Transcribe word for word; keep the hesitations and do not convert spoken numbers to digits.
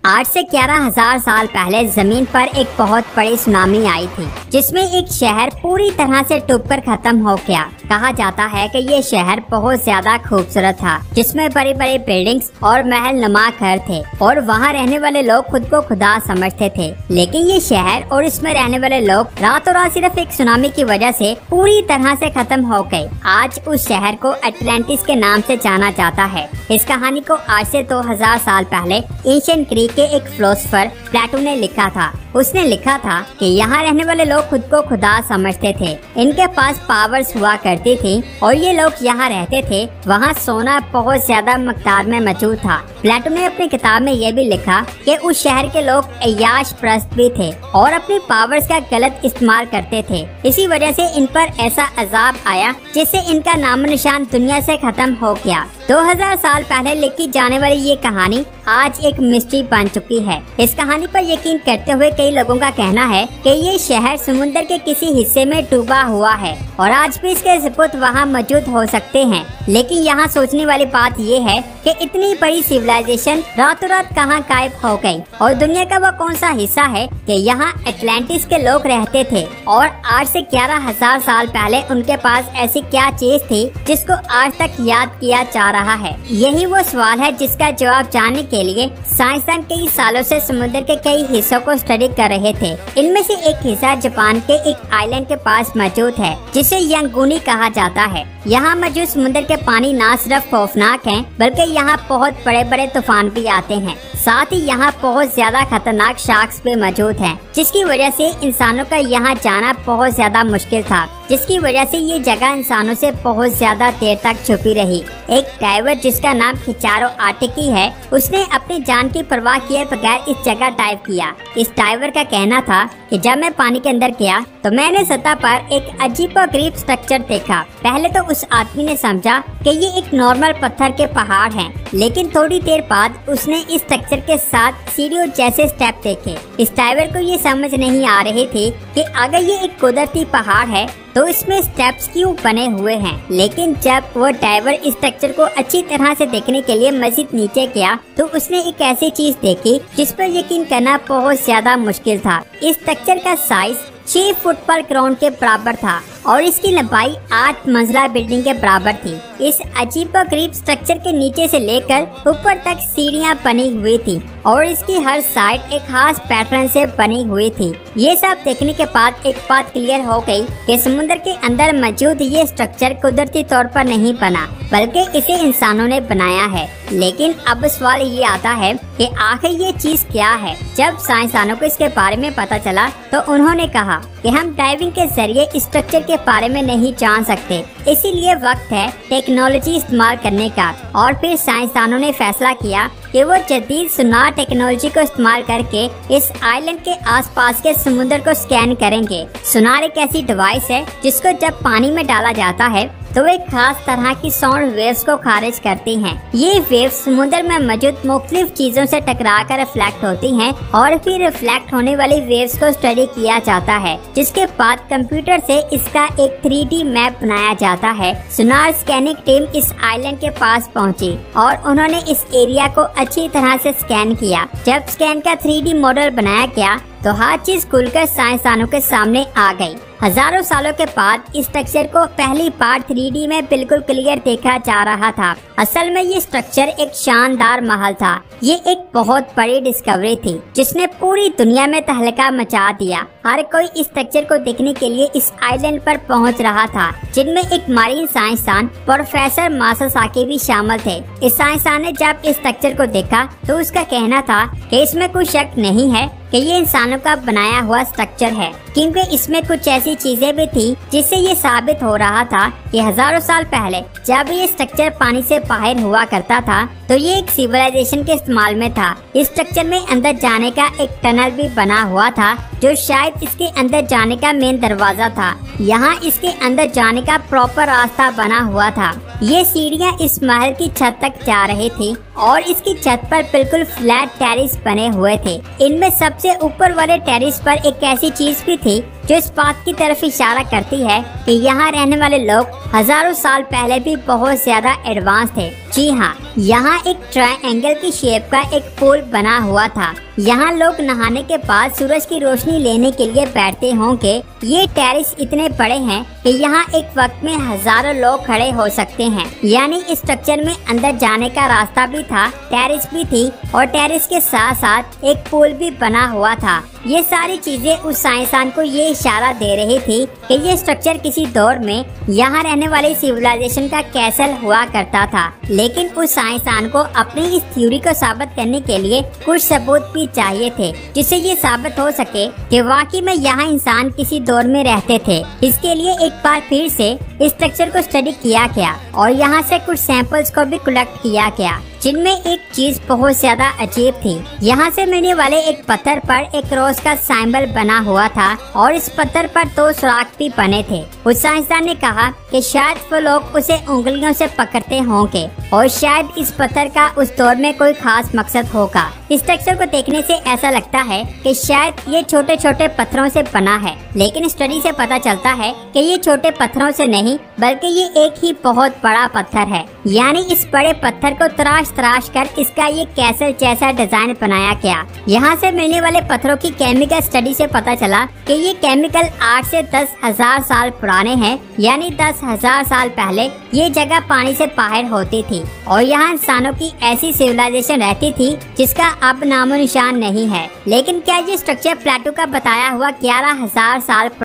आठ से ग्यारह हजार साल पहले जमीन पर एक बहुत बड़ी सुनामी आई थी, जिसमें एक शहर पूरी तरह से डूबकर खत्म हो गया। कहा जाता है कि ये शहर बहुत ज्यादा खूबसूरत था, जिसमें बड़े बड़े बिल्डिंग्स और महल नुमा घर थे और वहाँ रहने वाले लोग खुद को खुदा समझते थे। लेकिन ये शहर और इसमें रहने वाले लोग रातों रात सिर्फ एक सुनामी की वजह से पूरी तरह से खत्म हो गए। आज उस शहर को अटलांटिस के नाम से जाना जाता है। इस कहानी को आज से दो हजार साल पहले एंशिएंट ग्रीक के एक फिलोसोफर प्लेटो ने लिखा था। उसने लिखा था कि यहाँ रहने वाले लोग खुद को खुदा समझते थे, इनके पास पावर्स हुआ करती थी और ये लोग यहाँ रहते थे। वहाँ सोना बहुत ज्यादा मकदार में मौजूद था। प्लेटो ने अपनी किताब में यह भी लिखा कि उस शहर के लोग अय्याश प्रस्त भी थे और अपनी पावर्स का गलत इस्तेमाल करते थे। इसी वजह से इन पर ऐसा अजाब आया जिससे इनका नामो निशान दुनिया से खत्म हो गया। दो हजार साल पहले लिखी जाने वाली ये कहानी आज एक मिस्ट्री बन चुकी है। इस कहानी पर यकीन करते हुए कई लोगों का कहना है कि ये शहर समुद्र के किसी हिस्से में डूबा हुआ है और आज भी इसके सबूत वहाँ मौजूद हो सकते हैं। लेकिन यहाँ सोचने वाली बात ये है कि इतनी बड़ी सिविलाइजेशन रातों रात कहाँ गायब हो गई और दुनिया का वो कौन सा हिस्सा है कि यहाँ अटलांटिस के लोग रहते थे और आज से ग्यारह हजार साल पहले उनके पास ऐसी क्या चीज थी जिसको आज तक याद किया जा रहा है। यही वो सवाल है जिसका जवाब जानने के लिए साइंसदान कई सालों से समुद्र के कई हिस्सों को स्टडी कर रहे थे। इनमें से एक हिस्सा जापान के एक आइलैंड के पास मौजूद है जिसे यांगूनी कहा जाता है। यहाँ मौजूद समुद्र के पानी न सिर्फ खौफनाक हैं, बल्कि यहाँ बहुत बड़े बड़े तूफान भी आते हैं। साथ ही यहाँ बहुत ज्यादा खतरनाक शार्क्स भी मौजूद हैं, जिसकी वजह से इंसानों का यहाँ जाना बहुत ज्यादा मुश्किल था, जिसकी वजह से ये जगह इंसानों से बहुत ज्यादा देर तक छुपी रही। एक डाइवर जिसका नाम खिचारो आर्टिकी है, उसने अपनी जान की परवाह किए बगैर इस जगह डाइव किया। इस डाइवर का कहना था कि जब मैं पानी के अंदर गया तो मैंने सतह पर एक अजीबोगरीब स्ट्रक्चर देखा। पहले तो उस आदमी ने समझा कि ये एक नॉर्मल पत्थर के पहाड़ हैं, लेकिन थोड़ी देर बाद उसने इस स्ट्रक्चर के साथ सीढ़ियों जैसे स्टेप देखे। इस डाइवर को ये समझ नहीं आ रही थी कि अगर ये एक कुदरती पहाड़ है तो इसमें स्टेप्स क्यों बने हुए हैं। लेकिन जब वो डाइवर इस स्ट्रक्चर को अच्छी तरह से देखने के लिए मजीद नीचे गया तो उसने एक ऐसी चीज देखी जिस पर यकीन करना बहुत ज्यादा मुश्किल था। इस स्ट्रक्चर का साइज छह फुट पर ग्राउंड के बराबर था और इसकी लंबाई आठ मंजिला बिल्डिंग के बराबर थी। इस अजीबोगरीब स्ट्रक्चर के नीचे से लेकर ऊपर तक सीढ़ियां बनी हुई थी और इसकी हर साइड एक खास पैटर्न से बनी हुई थी। ये सब देखने के बाद एक बात क्लियर हो गई कि समुद्र के अंदर मौजूद ये स्ट्रक्चर कुदरती तौर पर नहीं बना, बल्कि इसे इंसानों ने बनाया है। लेकिन अब सवाल ये आता है कि आखिर ये चीज क्या है। जब साइंसदानों को इसके बारे में पता चला तो उन्होंने कहा कि हम डाइविंग के जरिए इस स्ट्रक्चर के बारे में नहीं जान सकते, इसीलिए वक्त है टेक्नोलॉजी इस्तेमाल करने का। और फिर साइंसदानों ने फैसला किया कि वो जदीद सुनार टेक्नोलॉजी को इस्तेमाल करके इस आइलैंड के आसपास के समुद्र को स्कैन करेंगे। सुनार एक ऐसी डिवाइस है जिसको जब पानी में डाला जाता है तो एक खास तरह की साउंड वेव्स को खारिज करती हैं। ये वेव्स समुद्र में मौजूद मुख्तलिफ चीजों से टकरा कर रिफ्लेक्ट होती हैं और फिर रिफ्लेक्ट होने वाली वेव्स को स्टडी किया जाता है, जिसके बाद कंप्यूटर से इसका एक थ्री डी मैप बनाया जाता है। सुनार स्कैनिंग टीम इस आइलैंड के पास पहुंची और उन्होंने इस एरिया को अच्छी तरह से स्कैन किया। जब स्कैन का थ्री डी मॉडल बनाया गया तो हर चीज खुलकर साइंसदानों के सामने आ गई। हजारों सालों के बाद इस स्ट्रक्चर को पहली बार थ्री डी में बिल्कुल क्लियर देखा जा रहा था। असल में ये स्ट्रक्चर एक शानदार महल था। ये एक बहुत बड़ी डिस्कवरी थी जिसने पूरी दुनिया में तहलका मचा दिया। हर कोई इस स्ट्रक्चर को देखने के लिए इस आइलैंड पर पहुंच रहा था, जिनमें एक मारीन साइंसदान प्रोफेसर मासासाकी भी शामिल थे। इस साइंसदान ने जब इस स्ट्रक्चर को देखा तो उसका कहना था कि इसमें कोई शक नहीं है कि ये इंसानों का बनाया हुआ स्ट्रक्चर है, क्योंकि इसमें कुछ ऐसी चीजें भी थी जिससे ये साबित हो रहा था कि हजारों साल पहले जब ये स्ट्रक्चर पानी से बाहर हुआ करता था तो ये एक सिविलाइजेशन के इस्तेमाल में था। इस स्ट्रक्चर में अंदर जाने का एक टनल भी बना हुआ था जो शायद इसके अंदर जाने का मेन दरवाजा था। यहाँ इसके अंदर जाने का प्रॉपर रास्ता बना हुआ था। ये सीढ़ियाँ इस महल की छत तक जा रही थी और इसकी छत पर बिल्कुल फ्लैट टेरिस बने हुए थे। इनमें सबसे ऊपर वाले टेरिस पर एक ऐसी चीज भी थी जो इस बात की तरफ इशारा करती है कि यहाँ रहने वाले लोग हजारों साल पहले भी बहुत ज्यादा एडवांस थे। जी हाँ, यहाँ एक ट्रायंगल की शेप का एक पूल बना हुआ था। यहाँ लोग नहाने के बाद सूरज की रोशनी लेने के लिए बैठते होंगे। ये टेरेस इतने बड़े हैं कि यहाँ एक वक्त में हजारों लोग खड़े हो सकते हैं। यानी इस स्ट्रक्चर में अंदर जाने का रास्ता भी था, टेरेस भी थी और टेरेस के साथ साथ एक पूल भी बना हुआ था। ये सारी चीजें उस साइंसदान को ये इशारा दे रही थी कि ये स्ट्रक्चर किसी दौर में यहाँ रहने वाली सिविलाइजेशन का कैसल हुआ करता था। लेकिन उस साइंसदान को अपनी इस थ्योरी को साबित करने के लिए कुछ सबूत भी चाहिए थे, जिससे ये साबित हो सके कि वाकई में यहाँ इंसान किसी दौर में रहते थे। इसके लिए एक बार फिर से इस स्ट्रक्चर को स्टडी किया गया और यहाँ से कुछ सैंपल्स को भी कलेक्ट किया गया, जिनमें एक चीज बहुत ज्यादा अजीब थी। यहाँ से मिलने वाले एक पत्थर पर एक रोज का सिंबल बना हुआ था और इस पत्थर पर दो सुराख भी बने थे। उस साइंसदान ने कहा कि शायद वो लोग उसे उंगलियों से पकड़ते होंगे और शायद इस पत्थर का उस दौर में कोई खास मकसद होगा। इस स्ट्रक्चर को देखने से ऐसा लगता है कि शायद ये छोटे छोटे पत्थरों से बना है, लेकिन स्टडी से पता चलता है कि ये छोटे पत्थरों से नहीं बल्कि ये एक ही बहुत बड़ा पत्थर है। यानी इस बड़े पत्थर को तराश तराश कर इसका ये कैसल जैसा डिजाइन बनाया गया। यहाँ से मिलने वाले पत्थरों की केमिकल स्टडी से पता चला कि ये केमिकल आठ से दस हजार साल पुराने हैं। यानी दस हजार साल पहले ये जगह पानी से बाहर होती थी और यहाँ इंसानों की ऐसी सिविलाइजेशन रहती थी जिसका अब नामो निशान नहीं है। लेकिन क्या ये स्ट्रक्चर प्लेटो का बताया हुआ ग्यारह हजार साल